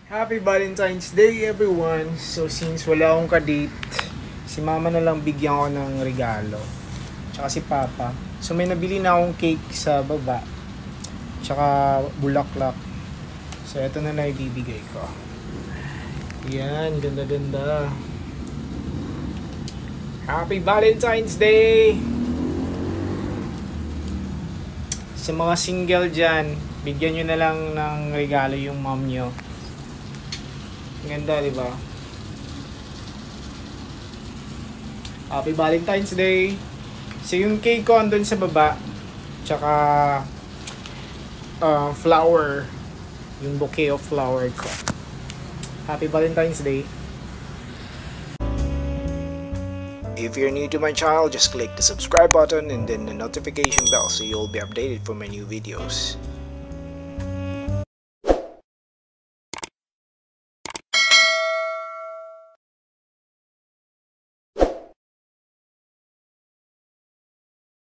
Happy Valentine's Day everyone! So since wala akong ka-date, si mama na lang bigyan ko ng regalo. Tsaka si papa. So may nabili na akong cake sa baba. Tsaka bulaklak. So ito na lang ibibigay ko. Yan, ganda-ganda. Happy Valentine's Day! Sa mga single dyan, bigyan nyo na lang ng regalo yung mom nyo. Ganda, di ba? Happy Valentine's Day! So yung cake ko andun sa baba. Tsaka flower. Yung bouquet of flower ko. Happy Valentine's Day! If you're new to my channel, just click the subscribe button and then the notification bell so you'll be updated for my new videos.